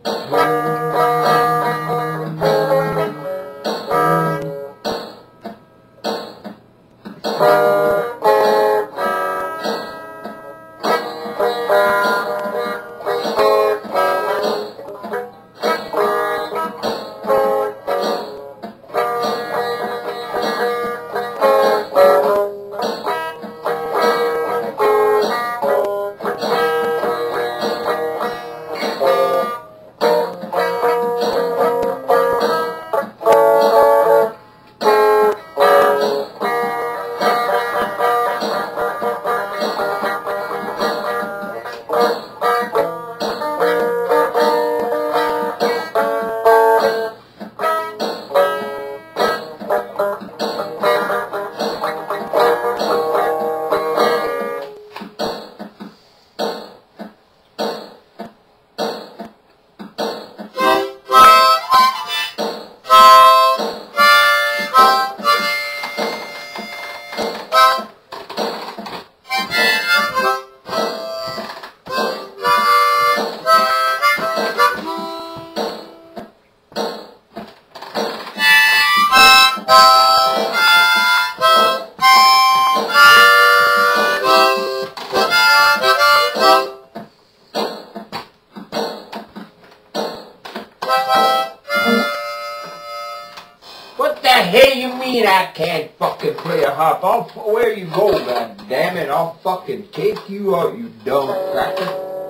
What the hell you mean I can't fucking play a harp? Where you go, goddammit? I'll fucking take you out, you dumb cracker.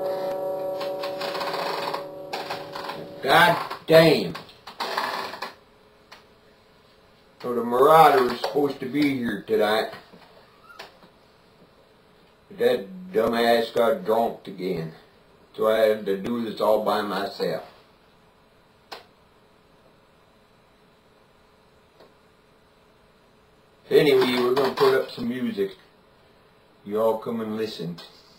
God damn. So the Marauder was supposed to be here tonight. But that dumbass got drunk again. So I had to do this all by myself. Anyway, we're going to put up some music. You all come and listen.